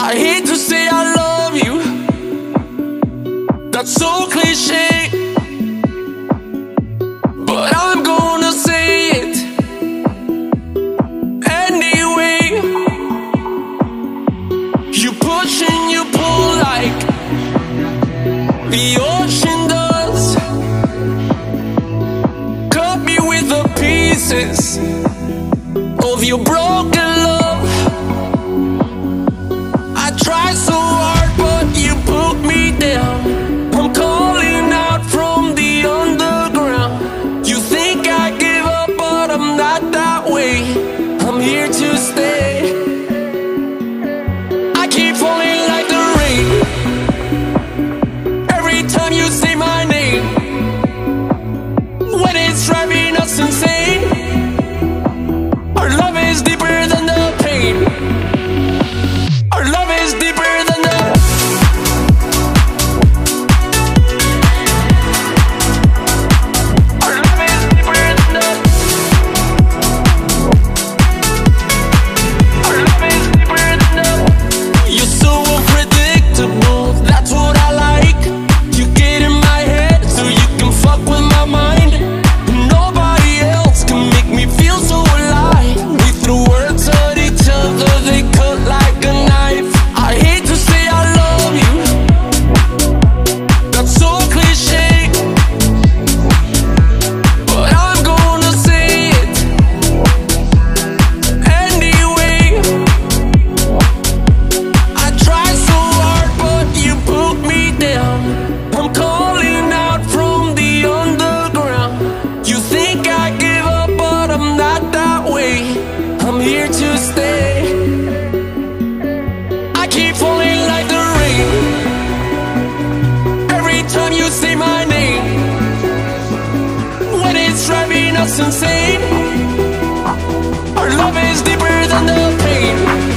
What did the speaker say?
I hate to say I love you, that's so cliche, but I'm gonna say it anyway. You push and you pull like the ocean does. Cut me with the pieces of your broken love. I try so hard but you put me down. I'm calling out from the underground. You think I give up but I'm not that way. I'm here to stay. I keep falling like the rain every time you say my name. When it's driving us insane, our love is deeper than the pain. Our love is deeper than the Our love is deeper than the Our love is deeper than the You're so unpredictable, that's what I like. You get in my head so you can fuck with my mind. Nobody else can make me feel so alive. We threw words at each other, they cut like a knife. I hate to say I love you, that's so cliche, but I'm gonna say it anyway. I try so hard but you put me down. I'm calling out from the underground. You think I give up but I'm not that way. I'm here to stay. I keep falling like the rain every time you say my name. When it's driving us insane, our love is deeper than the pain.